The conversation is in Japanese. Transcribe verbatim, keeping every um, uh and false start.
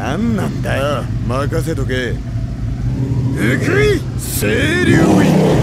何なんだよ。任せとけ。うくい清流院。